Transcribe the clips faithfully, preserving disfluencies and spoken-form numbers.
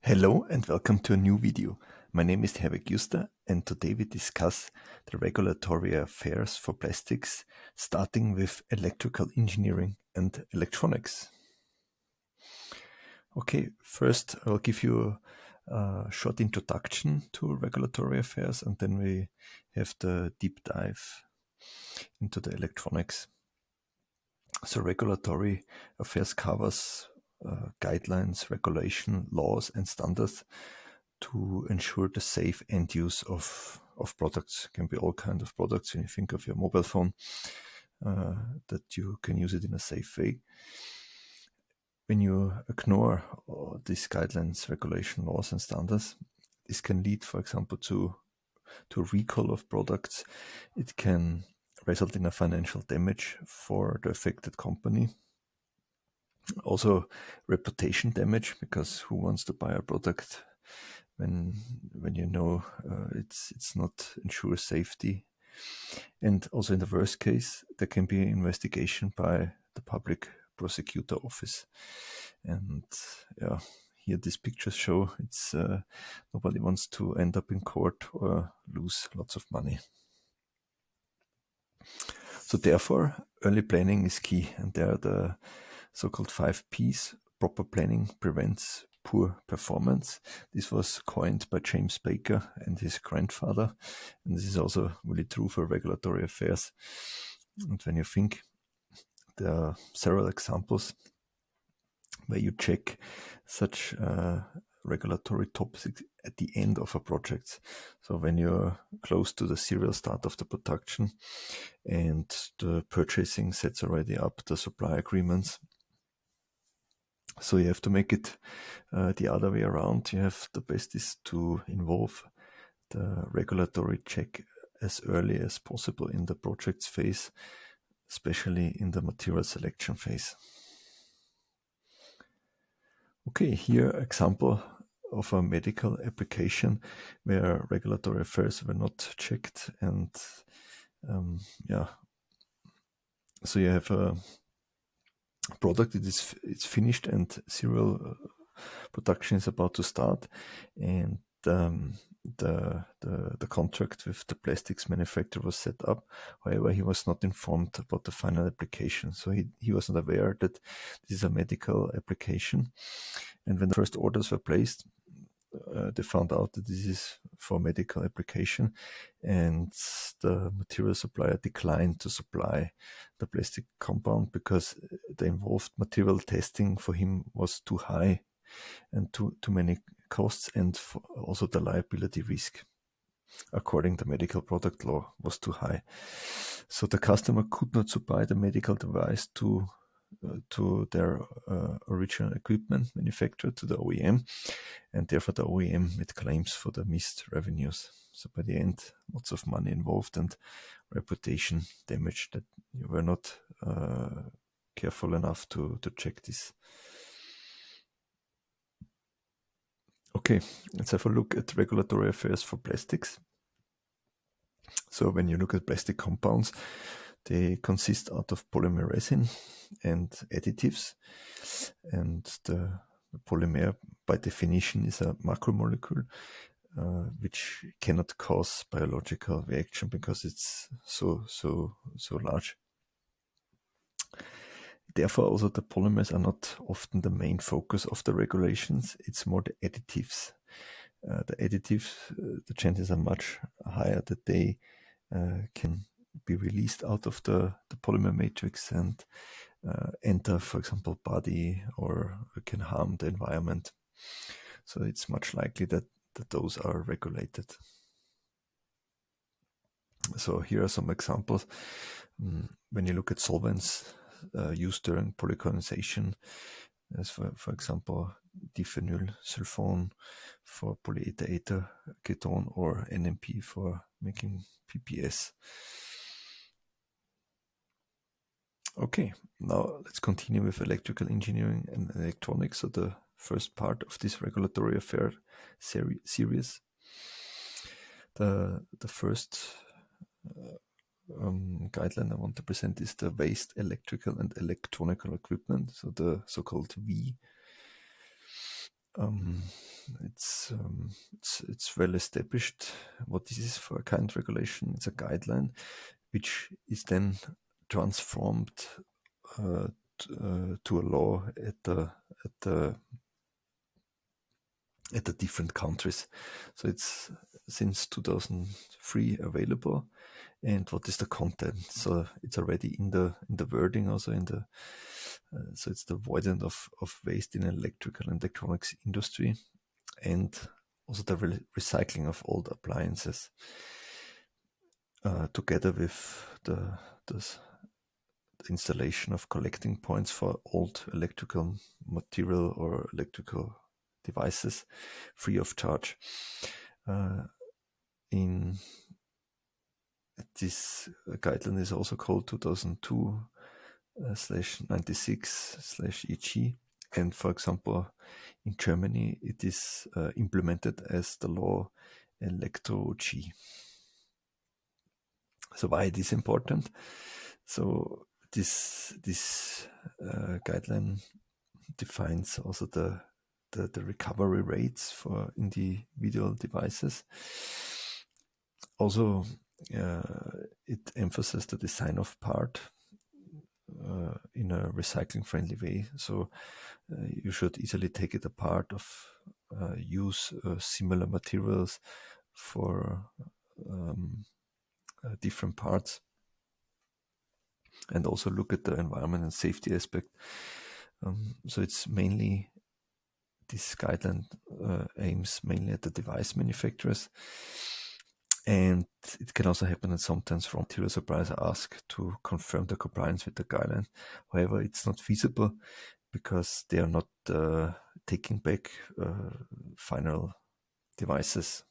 Hello and welcome to a new video. My name is Herweg Juster and today we discuss the regulatory affairs for plastics, starting with electrical engineering and electronics. Okay, first I'll give you a, a short introduction to regulatory affairs and then we have the deep dive into the electronics. So regulatory affairs covers uh, guidelines, regulation, laws and standards to ensure the safe end use of, of products. It can be all kinds of products. When you think of your mobile phone, uh, that you can use it in a safe way. When you ignore uh, these guidelines, regulation, laws and standards, this can lead, for example, to, to recall of products. It can result in a financial damage for the affected company. Also reputation damage, because who wants to buy a product when when you know uh, it's it's not ensure safety. And also in the worst case, there can be an investigation by the public prosecutor office. And yeah, here these pictures show it's uh, nobody wants to end up in court or lose lots of money. So therefore, early planning is key, and there are the so-called five P's. Proper planning prevents poor performance. This was coined by James Baker and his grandfather, and this is also really true for regulatory affairs. And when you think, there are several examples where you check such uh, regulatory topics at the end of a project. So when you're close to the serial start of the production and the purchasing sets already up the supply agreements, so you have to make it uh, the other way around. You have the best is to involve the regulatory check as early as possible in the project's phase, especially in the material selection phase. Okay, here example of a medical application where regulatory affairs were not checked, and um, yeah, so you have a product, it is it's finished and serial production is about to start, and um, the, the the contract with the plastics manufacturer was set up. However, he was not informed about the final application, so he, he was not aware that this is a medical application. And when the first orders were placed, uh, they found out that this is for medical application, and the material supplier declined to supply the plastic compound because the involved material testing for him was too high and too too many costs, and for also the liability risk according to medical product law was too high. So the customer could not supply the medical device to uh, to their uh, original equipment manufacturer, to the O E M, and therefore the O E M made claims for the missed revenues. So by the end, lots of money involved and reputation damage that you were not uh, careful enough to to check this. Okay, let's have a look at regulatory affairs for plastics. So when you look at plastic compounds, they consist out of polymer resin and additives. And the, the polymer, by definition, is a macromolecule, uh, which cannot cause biological reaction because it's so, so, so large. Therefore, also the polymers are not often the main focus of the regulations. It's more the additives. Uh, the additives, uh, the chances are much higher that they uh, can be released out of the, the polymer matrix and uh, enter, for example, body, or can harm the environment. So it's much likely that, that those are regulated. So here are some examples. Um, when you look at solvents uh, used during polycondensation, as for, for example, diphenyl sulfone for polyether ether ketone, or N M P for making P P S. Okay, now let's continue with electrical engineering and electronics, so the first part of this regulatory affair seri series. The, the first uh, um, guideline I want to present is the waste electrical and electronic equipment, so the so-called W E E. Um, it's, um, it's it's well established what this is for a kind of regulation. It's a guideline which is then transformed uh, t- uh, to a law at the at the at the different countries. So it's since two thousand three available. And what is the content? So it's already in the in the wording, also in the uh, so it's the avoidance of, of waste in electrical and electronics industry, and also the re- recycling of old appliances, uh, together with the, the the installation of collecting points for old electrical material or electrical devices free of charge. Uh, in this guideline is also called two thousand two uh, slash ninety-six slash E G, and for example in Germany it is uh, implemented as the law Elektro G. So why it is important? So this this uh, guideline defines also the, the the recovery rates for individual devices. Also, uh, it emphasizes the design of part uh, in a recycling friendly way. So uh, you should easily take it apart, of uh, use uh, similar materials for um, uh, different parts, and also look at the environment and safety aspect. Um, so it's mainly, this guideline uh, aims mainly at the device manufacturers, and it can also happen that sometimes raw material suppliers are asked to confirm the compliance with the guideline. However, it's not feasible because they are not uh, taking back uh, final devices.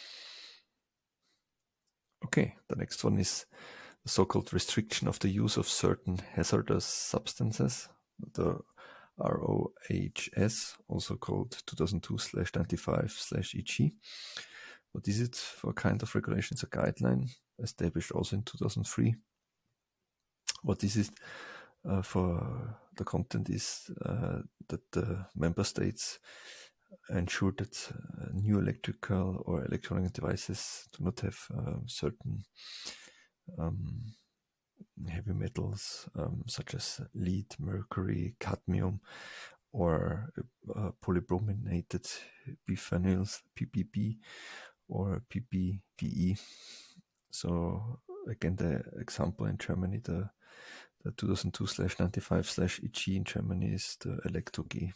Okay, the next one is the so-called restriction of the use of certain hazardous substances, the R O H S, also called two thousand two slash ninety-five slash E G. What is it for kind of regulation? It's a guideline established also in two thousand three. What is it uh, for? The content is uh, that the member states ensure that uh, new electrical or electronic devices do not have uh, certain um, heavy metals um, such as lead, mercury, cadmium, or uh, polybrominated biphenyls, P B B, or P B D E. So again, the example in Germany, the, the two thousand two slash ninety-five slash E G in Germany is the Elektro G.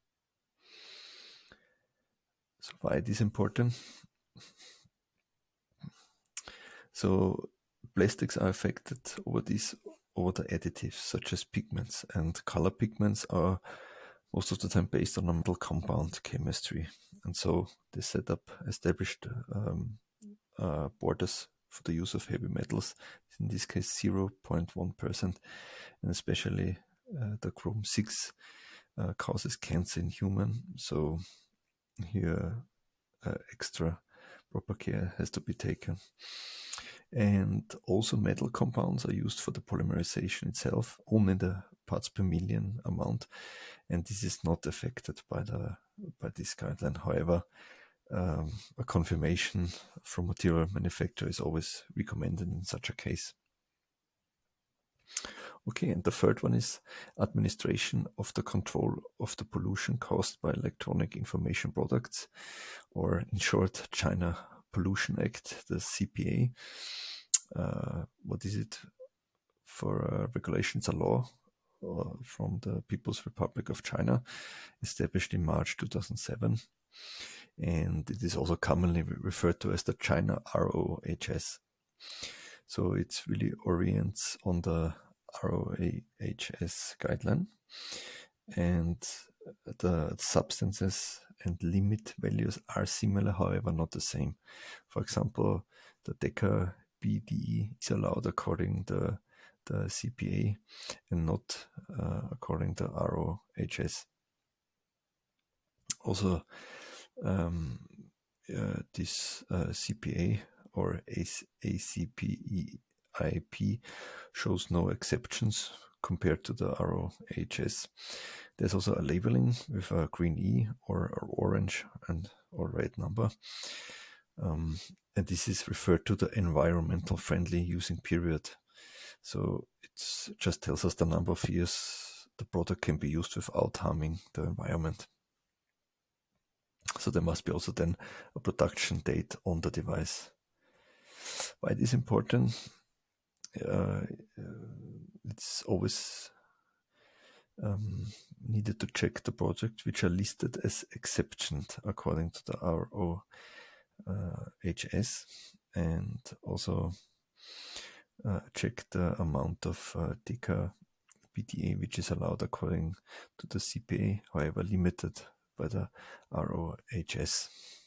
So why it is important? So plastics are affected over these over the additives such as pigments, and color pigments are most of the time based on a metal compound chemistry, and so they set up established um, uh, borders for the use of heavy metals, in this case zero point one percent, and especially uh, the chrome six uh, causes cancer in human. So here uh, extra proper care has to be taken. And also metal compounds are used for the polymerization itself, only the parts per million amount, and this is not affected by the by this guideline. However, um, a confirmation from material manufacturer is always recommended in such a case. Okay, and the third one is administration of the control of the pollution caused by electronic information products, or in short, China Pollution Act, the C P A. Uh, what is it for uh, regulations? A law uh, from the People's Republic of China, established in March two thousand seven. And it is also commonly referred to as the China R O H S. So it really orients on the R O H S guideline, and the substances and limit values are similar, however not the same. For example, the Deca B D E is allowed according to the, the C P A and not uh, according to R O H S. Also, um, uh, this uh, C P A or A C P E I P shows no exceptions compared to the R O H S. There's also a labeling with a green E or, or orange and or red number. Um, and this is referred to the environmental friendly using period. So it just tells us the number of years the product can be used without harming the environment. So there must be also then a production date on the device. Why it is important? Uh, it's always um, needed to check the projects which are listed as exceptioned according to the R O H S, and also uh, check the amount of uh, Deka P D A which is allowed according to the C P A, however limited by the R O H S.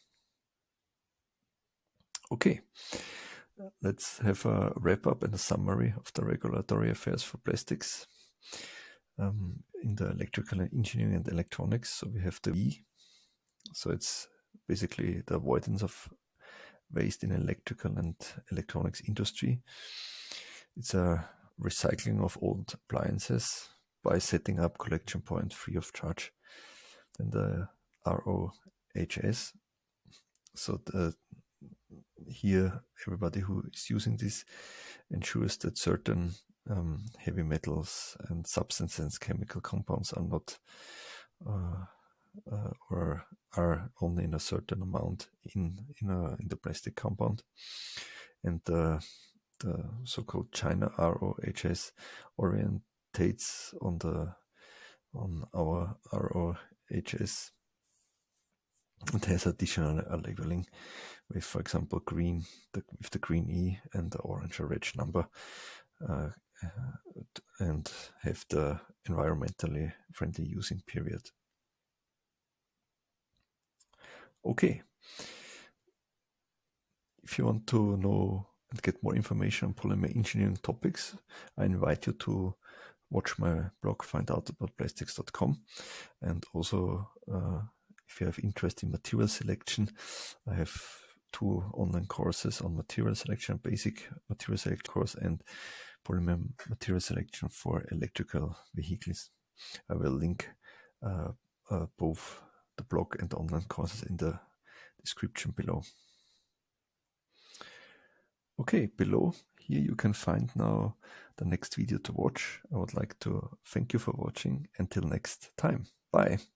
Okay, let's have a wrap up and a summary of the regulatory affairs for plastics um, in the electrical engineering and electronics. So we have the V, so it's basically the avoidance of waste in electrical and electronics industry. It's a recycling of old appliances by setting up collection point free of charge. Then the R O H S, so the here everybody who is using this ensures that certain um, heavy metals and substances, chemical compounds are not uh, uh, or are only in a certain amount in in, a, in the plastic compound. And the, the so-called China R O H S orientates on the on our R O H S. It has additional labeling with, for example, green, the, with the green E and the orange or red number, uh, and have the environmentally friendly using period. Okay. If you want to know and get more information on polymer engineering topics, I invite you to watch my blog, find out about plastics dot com, and also uh, if you have interest in material selection, I have two online courses on material selection, basic material selection course, and polymer material selection for electrical vehicles. I will link uh, uh, both the blog and the online courses in the description below. Okay, below here you can find now the next video to watch. I would like to thank you for watching. Until next time. Bye.